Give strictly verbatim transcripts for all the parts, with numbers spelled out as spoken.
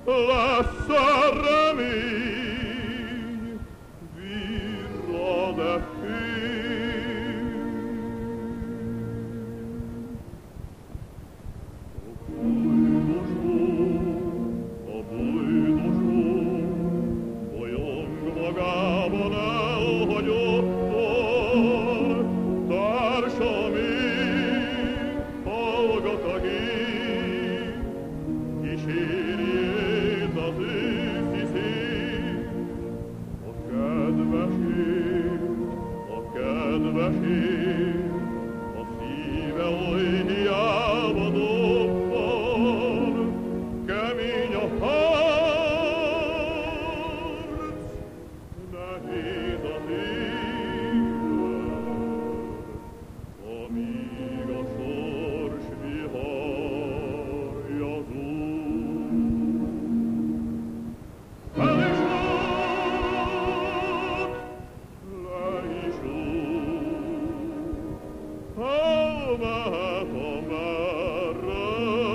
lesz a remény, virrad-e fény. A bujdosó, bolyong magában elhagyottan, társa még hallgat a gép, kísérjét az őszi szél. A kedves év, a kedves év, a szíve oly hiába dobban, kemény a harc, nehéz az élet, amíg a sors viharja zúg. Fel is rúg, le is rúg, hol mehet, amerre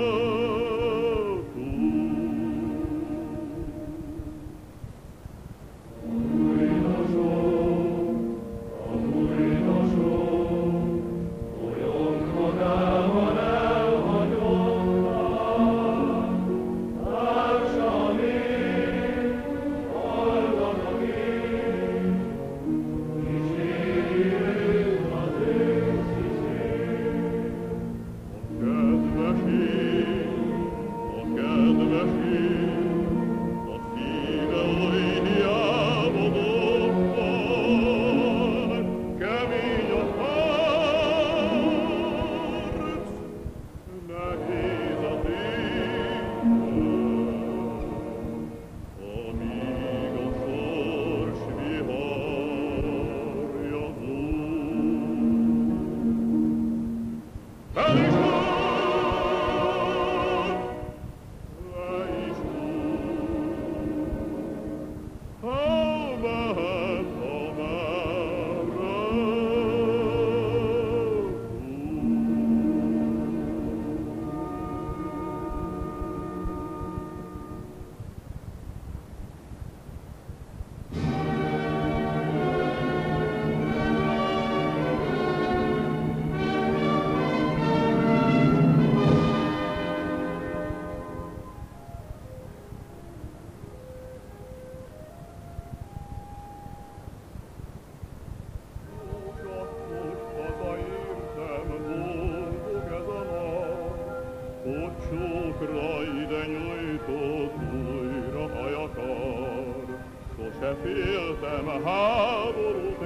Csókra ide nyújtott újra hajakar, sose féltem háborút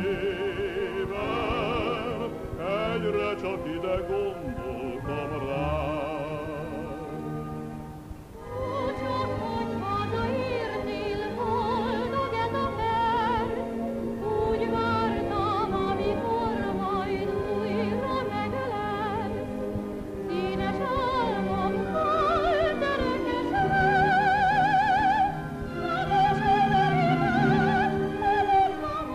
zében, egyre csak ide gondoltam rád. Ó, csak hogy hazaérnél, boldog ez a per, úgy vártam, amikor majd újra megelesz. Színes álmom volt örökösen, mégis örömmel elértem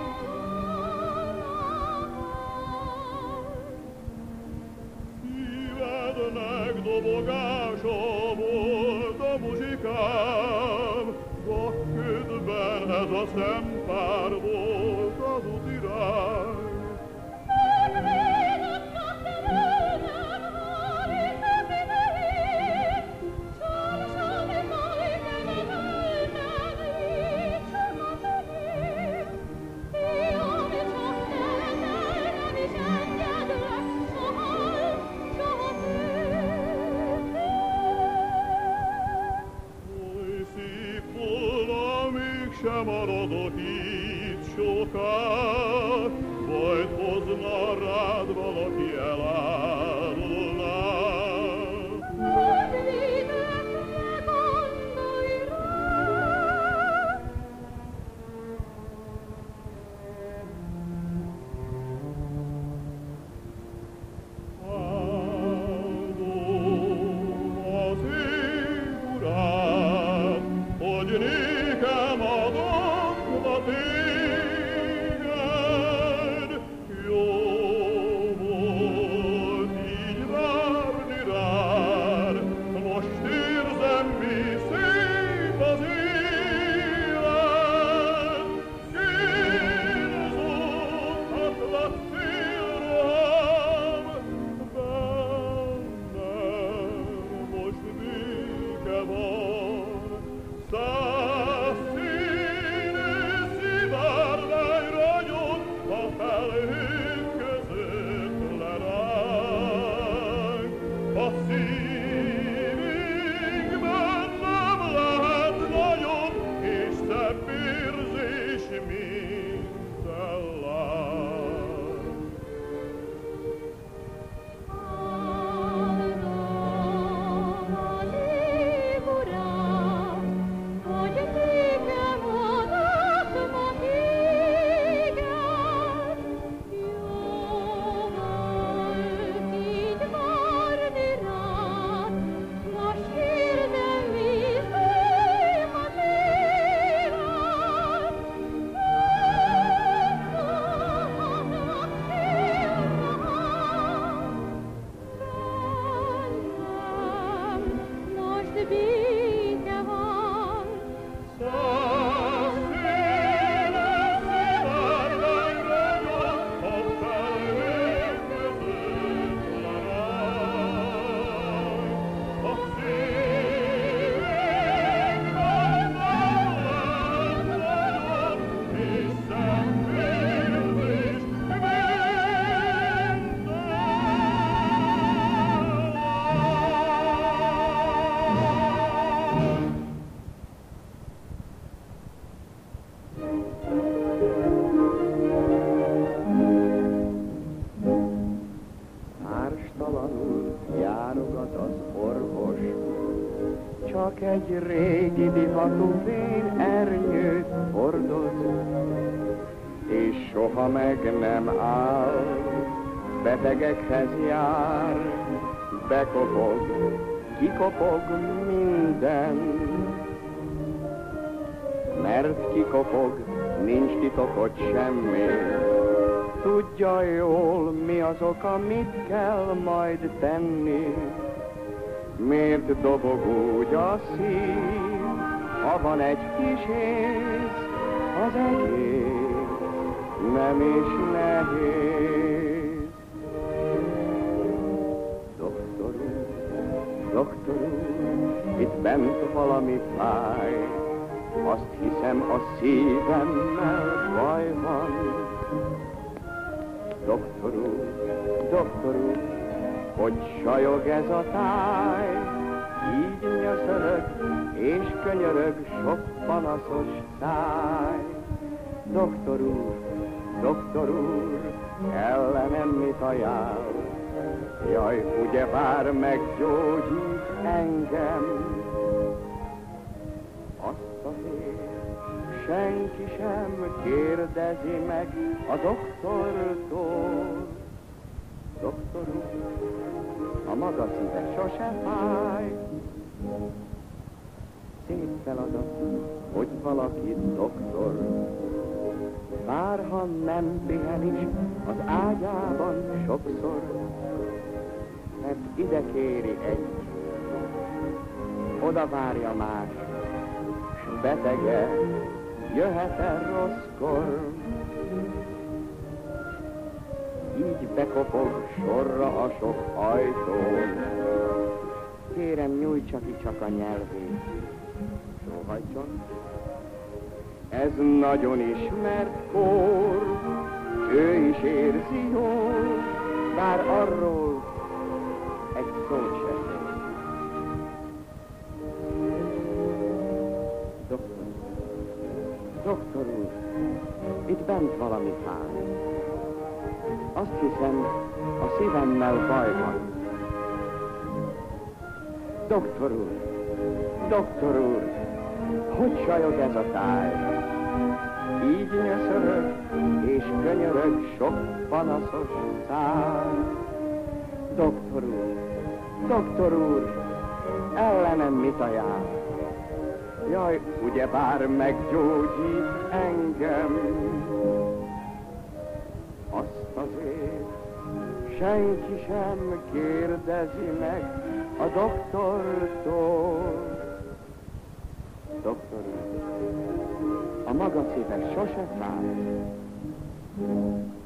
Szívednek dobogása volt a muzsikám, vakködben ez a szempár volt az utirány. Sem marad a híd soká, majd hozna rád valaki elárulná. Hogy védek, ne gondolj rá! Áldom az ég urát, hogy nékem adom a téged. Jó volt így várni rád, most érzem, mi szép van. Száz színű szivárvány ragyog, a felhők között leráng. A szívünkben nem lehet nagyobb és szebb érzés, mint ellát. Áldom az év urat, hogy nékem adott ma téged. Jó volt így várni rád, most hirdemli fém a téved. Most béke van, Száz színű szivárvány ragyog, a felhők között leráng. A szívünkben nem lehet nagyobb és szebb érzés, mint ellát. Árstalanul járogat az orvos, csak egy régi divatú vén ernyőt hordoz, és soha meg nem áll, betegekhez jár, bekopog, kikopog minden. Mert kikopog, nincs titokot semmi, tudja jól, mi az oka, mit kell majd tenni. Miért dobog úgy a szív, ha van egy kis ész, az egész nem is nehéz. Doktor úr, doktor úr, itt bent valami fáj, azt hiszem a szívemmel baj van. Doktor úr, doktor úr, hogy sajog ez a táj, így nyöszörög és könyörög sok panaszos száj. Doktor úr, doktor úr, ellenem mit ajánl? Jaj, ugyebár meggyógyít engem. Azt azért senki sem kérdezi meg a doktortól. Doktor úr, a maga szíve sose fáj. Szép feladat, hogy valaki doktor, bár ha nem pihen is az ágyában sokszor, mert ide kéri egy, oda várja más, s betege jöhet el rosszkor. Így bekopog sorra a sok ajtón, kérem nyújtsa ki csak a nyelvét, sóhajtson. Ez nagyon ismert kór, ő is érzi jól, bár arról egy szót sem szól. Doktor, doktor úr, itt bent valami fáj. Azt hiszem, a szívemmel baj van. Doktor úr, doktor úr, hogy sajog ez a táj? Így nyöszörög és könyörög sok panaszos száj. Doktor úr, doktor úr, ellenem mit ajánl? Jaj, ugyebár meggyógyít engem. Azt azért senki sem kérdezi meg a doktortól. Doktor úr, a maga szíve sose fáj.